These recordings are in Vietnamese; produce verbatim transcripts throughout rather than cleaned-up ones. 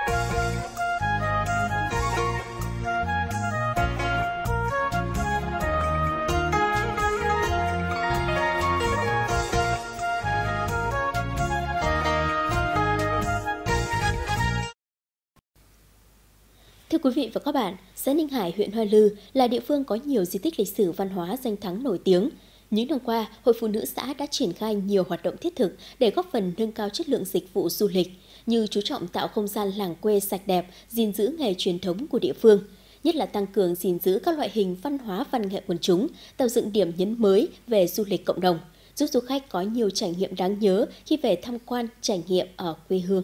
Thưa quý vị và các bạn, xã Ninh Hải, huyện Hoa Lư là địa phương có nhiều di tích lịch sử văn hóa danh thắng nổi tiếng. Những năm qua, Hội Phụ nữ xã đã triển khai nhiều hoạt động thiết thực để góp phần nâng cao chất lượng dịch vụ du lịch, như chú trọng tạo không gian làng quê sạch đẹp, gìn giữ nghề truyền thống của địa phương, nhất là tăng cường gìn giữ các loại hình văn hóa văn nghệ quần chúng, tạo dựng điểm nhấn mới về du lịch cộng đồng, giúp du khách có nhiều trải nghiệm đáng nhớ khi về tham quan trải nghiệm ở quê hương.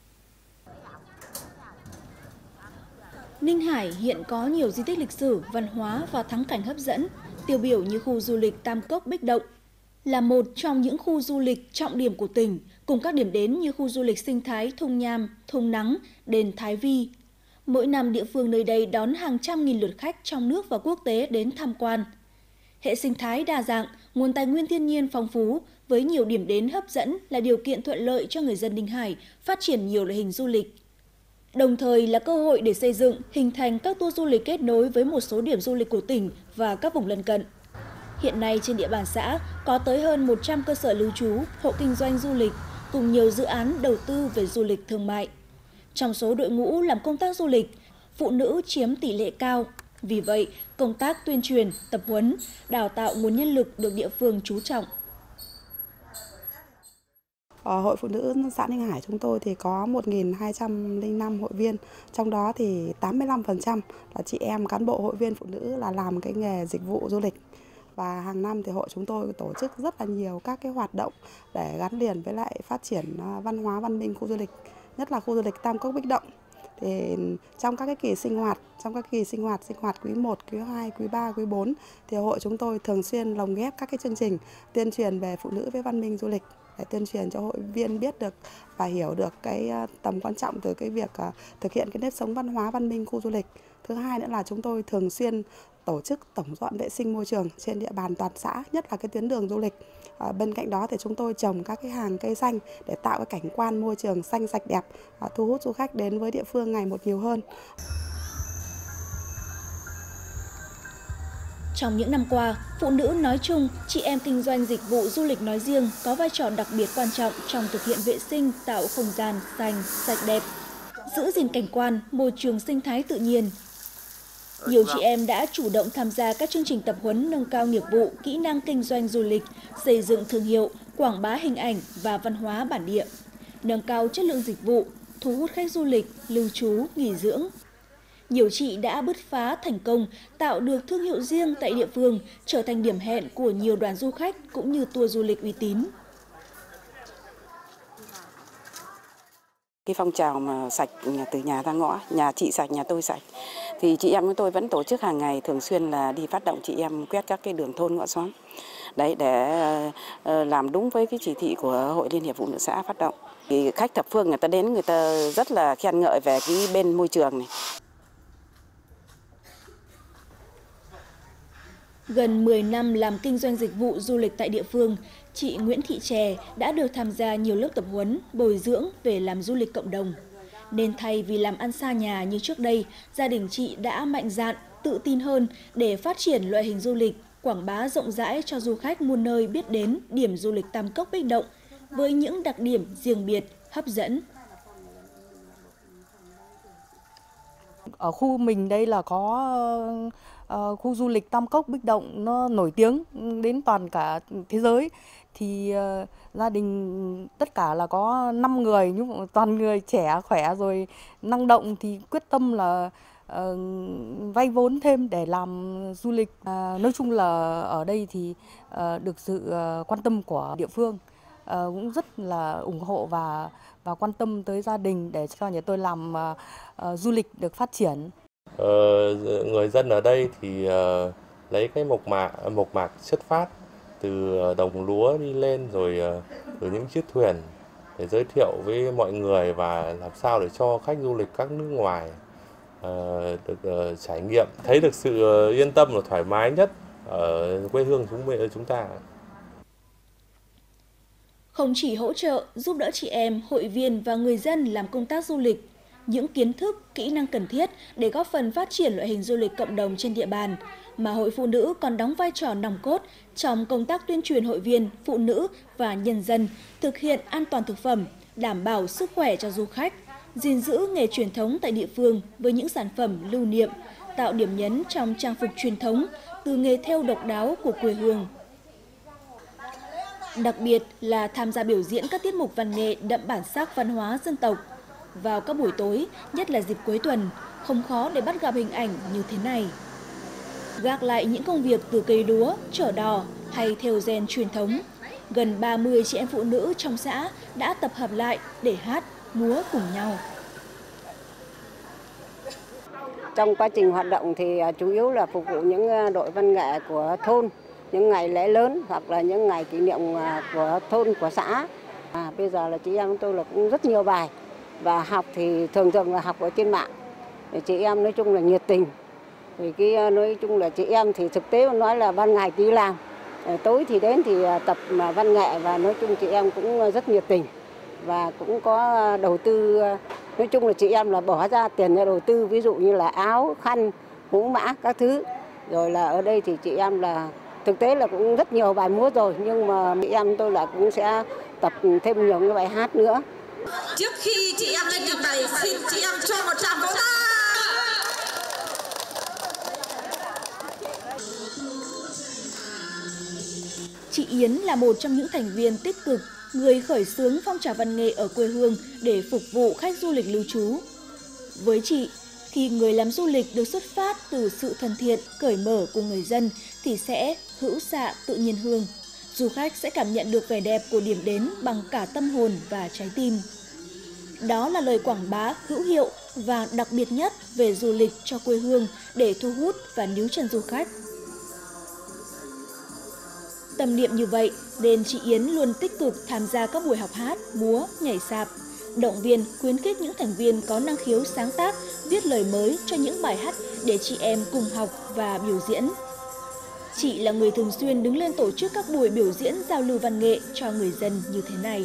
Ninh Hải hiện có nhiều di tích lịch sử, văn hóa và thắng cảnh hấp dẫn, tiêu biểu như khu du lịch Tam Cốc Bích Động, là một trong những khu du lịch trọng điểm của tỉnh, cùng các điểm đến như khu du lịch sinh thái Thung Nham, Thung Nắng, đền Thái Vi. Mỗi năm địa phương nơi đây đón hàng trăm nghìn lượt khách trong nước và quốc tế đến tham quan. Hệ sinh thái đa dạng, nguồn tài nguyên thiên nhiên phong phú với nhiều điểm đến hấp dẫn là điều kiện thuận lợi cho người dân Ninh Hải phát triển nhiều loại hình du lịch. Đồng thời là cơ hội để xây dựng, hình thành các tour du lịch kết nối với một số điểm du lịch của tỉnh và các vùng lân cận. Hiện nay trên địa bàn xã có tới hơn một trăm cơ sở lưu trú, hộ kinh doanh du lịch cùng nhiều dự án đầu tư về du lịch thương mại. Trong số đội ngũ làm công tác du lịch, phụ nữ chiếm tỷ lệ cao. Vì vậy, công tác tuyên truyền, tập huấn, đào tạo nguồn nhân lực được địa phương chú trọng. Ở Hội Phụ nữ xã Ninh Hải chúng tôi thì có một nghìn hai trăm lẻ năm hội viên, trong đó thì tám mươi lăm phần trăm là chị em cán bộ hội viên phụ nữ là làm cái nghề dịch vụ du lịch. Và hàng năm thì hội chúng tôi tổ chức rất là nhiều các cái hoạt động để gắn liền với lại phát triển văn hóa văn minh khu du lịch, nhất là khu du lịch Tam Cốc Bích Động. Thì trong các cái kỳ sinh hoạt, trong các kỳ sinh hoạt, sinh hoạt quý một, quý hai, quý ba, quý bốn thì hội chúng tôi thường xuyên lồng ghép các cái chương trình tuyên truyền về phụ nữ với văn minh du lịch, để tuyên truyền cho hội viên biết được và hiểu được cái tầm quan trọng từ cái việc thực hiện cái nếp sống văn hóa văn minh khu du lịch. Thứ hai nữa là chúng tôi thường xuyên tổ chức tổng dọn vệ sinh môi trường trên địa bàn toàn xã, nhất là cái tuyến đường du lịch. À, bên cạnh đó thì chúng tôi trồng các cái hàng cây xanh để tạo cái cảnh quan môi trường xanh sạch đẹp, à, thu hút du khách đến với địa phương ngày một nhiều hơn. Trong những năm qua, phụ nữ nói chung, chị em kinh doanh dịch vụ du lịch nói riêng có vai trò đặc biệt quan trọng trong thực hiện vệ sinh, tạo không gian xanh, sạch đẹp, giữ gìn cảnh quan, môi trường sinh thái tự nhiên. Nhiều chị em đã chủ động tham gia các chương trình tập huấn nâng cao nghiệp vụ, kỹ năng kinh doanh du lịch, xây dựng thương hiệu, quảng bá hình ảnh và văn hóa bản địa, nâng cao chất lượng dịch vụ, thu hút khách du lịch, lưu trú, nghỉ dưỡng. Nhiều chị đã bứt phá thành công, tạo được thương hiệu riêng tại địa phương, trở thành điểm hẹn của nhiều đoàn du khách cũng như tour du lịch uy tín. Cái phong trào mà sạch từ nhà ra ngõ, nhà chị sạch, nhà tôi sạch, thì chị em chúng tôi vẫn tổ chức hàng ngày, thường xuyên là đi phát động chị em quét các cái đường thôn ngõ xóm. Đấy, để làm đúng với cái chỉ thị của Hội Liên hiệp Phụ nữ xã phát động. Thì khách thập phương người ta đến, người ta rất là khen ngợi về cái bên môi trường này. Gần mười năm làm kinh doanh dịch vụ du lịch tại địa phương, chị Nguyễn Thị Chè đã được tham gia nhiều lớp tập huấn, bồi dưỡng về làm du lịch cộng đồng. Nên thay vì làm ăn xa nhà như trước đây, gia đình chị đã mạnh dạn, tự tin hơn để phát triển loại hình du lịch, quảng bá rộng rãi cho du khách muôn nơi biết đến điểm du lịch Tam Cốc Bích Động với những đặc điểm riêng biệt, hấp dẫn. Ở khu mình đây là có uh, khu du lịch Tam Cốc Bích Động, nó nổi tiếng đến toàn cả thế giới. Thì uh, gia đình tất cả là có năm người, nhưng toàn người trẻ, khỏe rồi năng động, thì quyết tâm là uh, vay vốn thêm để làm du lịch. Uh, nói chung là ở đây thì uh, được sự uh, quan tâm của địa phương, uh, cũng rất là ủng hộ và và quan tâm tới gia đình để cho nhà tôi làm uh, uh, du lịch được phát triển. Ờ, người dân ở đây thì uh, lấy cái mộc mạc mộc mạc xuất phát từ đồng lúa đi lên, rồi uh, từ những chiếc thuyền để giới thiệu với mọi người và làm sao để cho khách du lịch các nước ngoài uh, được uh, trải nghiệm, thấy được sự uh, yên tâm và thoải mái nhất ở quê hương chúng chúng ta. Không chỉ hỗ trợ, giúp đỡ chị em, hội viên và người dân làm công tác du lịch, những kiến thức, kỹ năng cần thiết để góp phần phát triển loại hình du lịch cộng đồng trên địa bàn, mà Hội Phụ Nữ còn đóng vai trò nòng cốt trong công tác tuyên truyền hội viên, phụ nữ và nhân dân thực hiện an toàn thực phẩm, đảm bảo sức khỏe cho du khách, gìn giữ nghề truyền thống tại địa phương với những sản phẩm lưu niệm, tạo điểm nhấn trong trang phục truyền thống từ nghề thêu độc đáo của quê hương. Đặc biệt là tham gia biểu diễn các tiết mục văn nghệ đậm bản sắc văn hóa dân tộc. Vào các buổi tối, nhất là dịp cuối tuần, không khó để bắt gặp hình ảnh như thế này. Gác lại những công việc từ cây lúa, chở đò hay thêu ren truyền thống, gần ba mươi chị em phụ nữ trong xã đã tập hợp lại để hát, múa cùng nhau. Trong quá trình hoạt động thì chủ yếu là phục vụ những đội văn nghệ của thôn, những ngày lễ lớn hoặc là những ngày kỷ niệm của thôn, của xã. À, bây giờ là chị em chúng tôi là cũng rất nhiều bài và học thì thường thường là học ở trên mạng. Chị em nói chung là nhiệt tình. Vì cái nói chung là chị em thì thực tế nói là ban ngày đi làm, tối thì đến thì tập văn nghệ và nói chung chị em cũng rất nhiệt tình và cũng có đầu tư. Nói chung là chị em là bỏ ra tiền để đầu tư, ví dụ như là áo, khăn, mũ mã các thứ. Rồi là ở đây thì chị em là thực tế là cũng rất nhiều bài múa rồi, nhưng mà chị em tôi là cũng sẽ tập thêm nhiều cái bài hát nữa. Trước khi chị em lên trình bày, xin chị em cho một tràng vỗ tay. Chị Yến là một trong những thành viên tích cực, người khởi xướng phong trào văn nghệ ở quê hương để phục vụ khách du lịch lưu trú. Với chị, khi người làm du lịch được xuất phát từ sự thân thiện, cởi mở của người dân thì sẽ hữu xạ tự nhiên hương. Du khách sẽ cảm nhận được vẻ đẹp của điểm đến bằng cả tâm hồn và trái tim. Đó là lời quảng bá hữu hiệu và đặc biệt nhất về du lịch cho quê hương để thu hút và níu chân du khách. Tâm niệm như vậy nên chị Yến luôn tích cực tham gia các buổi học hát, múa, nhảy sạp, động viên, khuyến khích những thành viên có năng khiếu sáng tác, viết lời mới cho những bài hát để chị em cùng học và biểu diễn. Chị là người thường xuyên đứng lên tổ chức các buổi biểu diễn giao lưu văn nghệ cho người dân như thế này.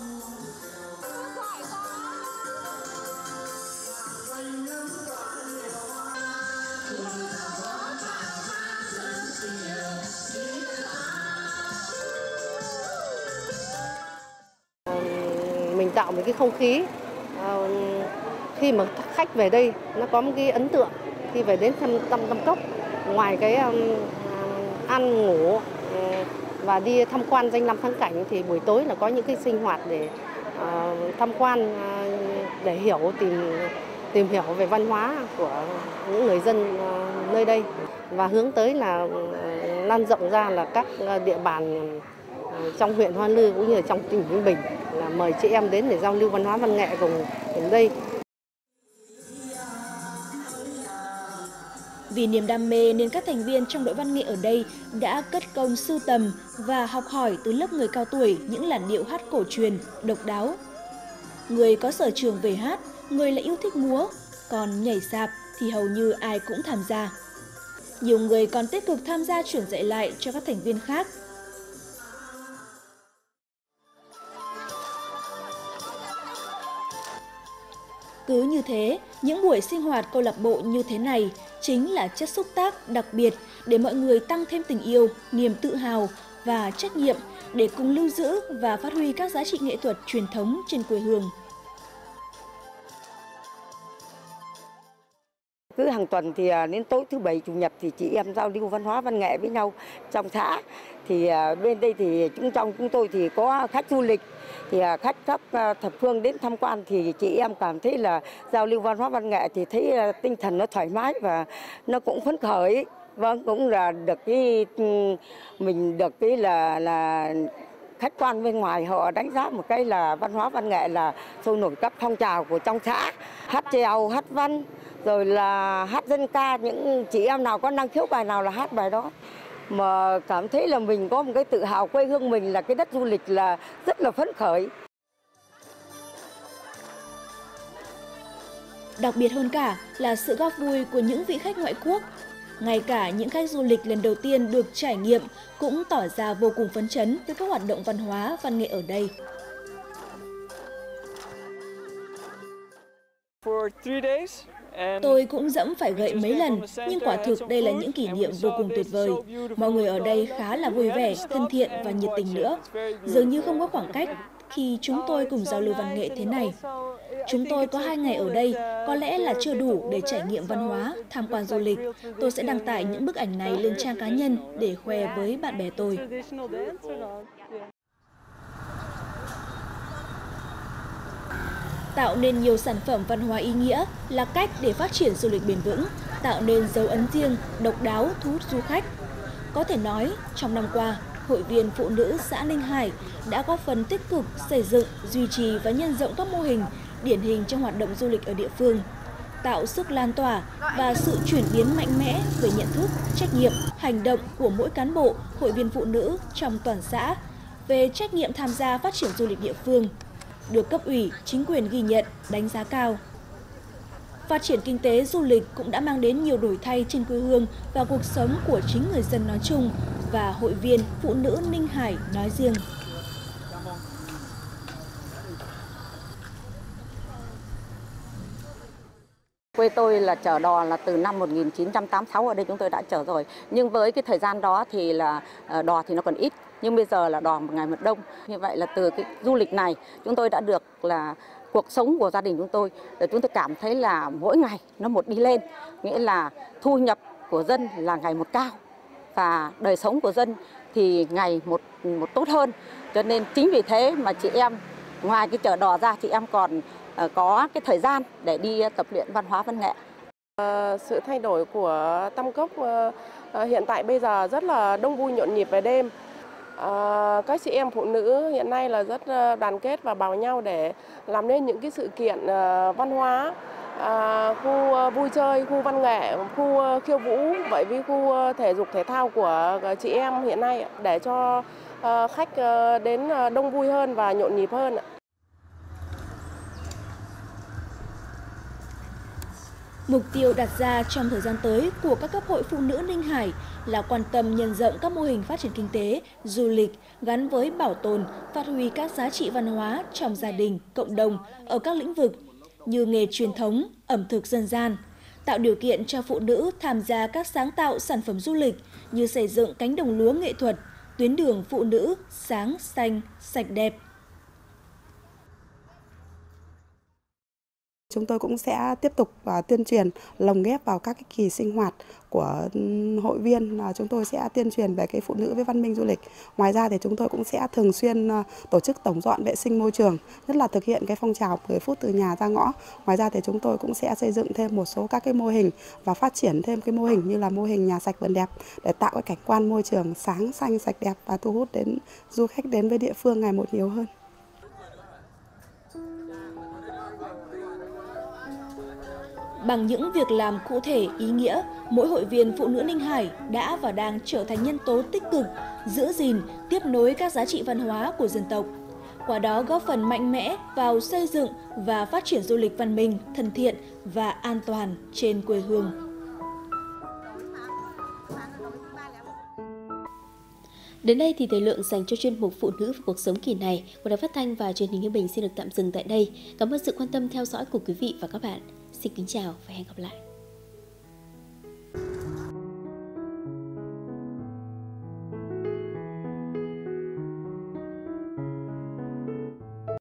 Mình tạo một cái không khí khi mà khách về đây nó có một cái ấn tượng khi về đến thăm Tam Tam Cốc, ngoài cái ăn ngủ và đi tham quan danh lam thắng cảnh thì buổi tối là có những cái sinh hoạt để tham quan, để hiểu tìm tìm hiểu về văn hóa của những người dân nơi đây và hướng tới là lan rộng ra là các địa bàn trong huyện Hoa Lư cũng như là trong tỉnh Ninh Bình, là mời chị em đến để giao lưu văn hóa văn nghệ cùng đến đây. Vì niềm đam mê nên các thành viên trong đội văn nghệ ở đây đã cất công sưu tầm và học hỏi từ lớp người cao tuổi những làn điệu hát cổ truyền, độc đáo. Người có sở trường về hát, người lại yêu thích múa, còn nhảy sạp thì hầu như ai cũng tham gia. Nhiều người còn tích cực tham gia truyền dạy lại cho các thành viên khác. Cứ như thế, những buổi sinh hoạt câu lạc bộ như thế này chính là chất xúc tác đặc biệt để mọi người tăng thêm tình yêu, niềm tự hào và trách nhiệm để cùng lưu giữ và phát huy các giá trị nghệ thuật truyền thống trên quê hương. Cứ hàng tuần thì đến tối thứ Bảy, Chủ nhật thì chị em giao lưu văn hóa văn nghệ với nhau trong xã. Thì bên đây thì chúng trong chúng tôi thì có khách du lịch, thì khách các thập phương đến tham quan thì chị em cảm thấy là giao lưu văn hóa văn nghệ thì thấy tinh thần nó thoải mái và nó cũng phấn khởi. Vâng, cũng là được cái mình được cái là là khách quan bên ngoài họ đánh giá một cái là văn hóa văn nghệ là sôi nổi các phong trào của trong xã, hát chèo, hát văn, rồi là hát dân ca, những chị em nào có năng khiếu bài nào là hát bài đó. Mà cảm thấy là mình có một cái tự hào quê hương mình là cái đất du lịch là rất là phấn khởi. Đặc biệt hơn cả là sự góp vui của những vị khách ngoại quốc. Ngay cả những khách du lịch lần đầu tiên được trải nghiệm cũng tỏ ra vô cùng phấn chấn với các hoạt động văn hóa, văn nghệ ở đây. Tôi cũng dẫm phải gậy mấy lần, nhưng quả thực đây là những kỷ niệm vô cùng tuyệt vời. Mọi người ở đây khá là vui vẻ, thân thiện và nhiệt tình nữa. Dường như không có khoảng cách khi chúng tôi cùng giao lưu văn nghệ thế này. Chúng tôi có hai ngày ở đây, có lẽ là chưa đủ để trải nghiệm văn hóa, tham quan du lịch. Tôi sẽ đăng tải những bức ảnh này lên trang cá nhân để khoe với bạn bè tôi. Tạo nên nhiều sản phẩm văn hóa ý nghĩa là cách để phát triển du lịch bền vững, tạo nên dấu ấn riêng, độc đáo, thu hút du khách. Có thể nói, trong năm qua, Hội viên Phụ nữ xã Ninh Hải đã góp phần tích cực xây dựng, duy trì và nhân rộng các mô hình điển hình trong hoạt động du lịch ở địa phương, tạo sức lan tỏa và sự chuyển biến mạnh mẽ về nhận thức, trách nhiệm, hành động của mỗi cán bộ, hội viên phụ nữ trong toàn xã về trách nhiệm tham gia phát triển du lịch địa phương, được cấp ủy, chính quyền ghi nhận, đánh giá cao. Phát triển kinh tế du lịch cũng đã mang đến nhiều đổi thay trên quê hương và cuộc sống của chính người dân nói chung và hội viên phụ nữ Ninh Hải nói riêng. Quê tôi là chở đò là từ năm một nghìn chín trăm tám mươi sáu, ở đây chúng tôi đã chở rồi. Nhưng với cái thời gian đó thì là đò thì nó còn ít, nhưng bây giờ là đò một ngày một đông. Như vậy là từ cái du lịch này chúng tôi đã được là cuộc sống của gia đình chúng tôi, để chúng tôi cảm thấy là mỗi ngày nó một đi lên, nghĩa là thu nhập của dân là ngày một cao và đời sống của dân thì ngày một một tốt hơn. Cho nên chính vì thế mà chị em ngoài cái chở đò ra, chị em còn có cái thời gian để đi tập luyện văn hóa văn nghệ. À, sự thay đổi của Tam Cốc à, hiện tại bây giờ rất là đông vui nhộn nhịp về đêm. À, các chị em phụ nữ hiện nay là rất đoàn kết và bảo nhau để làm nên những cái sự kiện uh, văn hóa, uh, khu vui chơi, khu văn nghệ, khu khiêu vũ, vậy với khu thể dục thể thao của chị em hiện nay để cho uh, khách uh, đến đông vui hơn và nhộn nhịp hơn. Mục tiêu đặt ra trong thời gian tới của các cấp hội phụ nữ Ninh Hải là quan tâm nhân rộng các mô hình phát triển kinh tế, du lịch gắn với bảo tồn, phát huy các giá trị văn hóa trong gia đình, cộng đồng ở các lĩnh vực như nghề truyền thống, ẩm thực dân gian, tạo điều kiện cho phụ nữ tham gia các sáng tạo sản phẩm du lịch như xây dựng cánh đồng lúa nghệ thuật, tuyến đường phụ nữ sáng, xanh, sạch đẹp. Chúng tôi cũng sẽ tiếp tục uh, tuyên truyền lồng ghép vào các cái kỳ sinh hoạt của hội viên. Uh, chúng tôi sẽ tuyên truyền về cái phụ nữ với văn minh du lịch. Ngoài ra thì chúng tôi cũng sẽ thường xuyên uh, tổ chức tổng dọn vệ sinh môi trường, nhất là thực hiện cái phong trào mười phút từ nhà ra ngõ. Ngoài ra thì chúng tôi cũng sẽ xây dựng thêm một số các cái mô hình và phát triển thêm cái mô hình như là mô hình nhà sạch vườn đẹp để tạo cái cảnh quan môi trường sáng, xanh, sạch đẹp và thu hút đến du khách đến với địa phương ngày một nhiều hơn. Bằng những việc làm cụ thể, ý nghĩa, mỗi hội viên phụ nữ Ninh Hải đã và đang trở thành nhân tố tích cực, giữ gìn, tiếp nối các giá trị văn hóa của dân tộc. Qua đó góp phần mạnh mẽ vào xây dựng và phát triển du lịch văn minh, thân thiện và an toàn trên quê hương. Đến đây thì thời lượng dành cho chuyên mục Phụ nữ và cuộc sống kỳ này của Đài Phát thanh và Truyền hình Ninh Bình xin được tạm dừng tại đây. Cảm ơn sự quan tâm theo dõi của quý vị và các bạn. Xin kính chào và hẹn gặp lại.